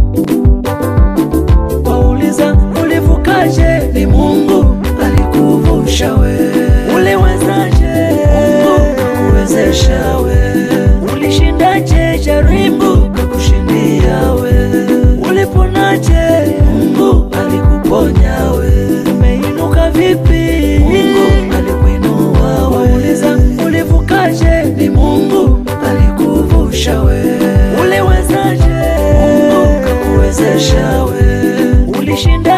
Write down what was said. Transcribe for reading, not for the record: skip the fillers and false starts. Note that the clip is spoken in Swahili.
Wauliza ulivukaje, ni Mungu alikuvusha we. Uliwezaje, Mungu kakuwezesha we. Ulishindaje jaribu, kakushindia we. Uliponaje, Mungu alikuponya we. Umeinuka vipi, Mungu alikuinua we. Wauliza ulivukaje, ni Mungu alikuvusha we. Uliwezaje, Mungu kakuwezesha we. Ulishinda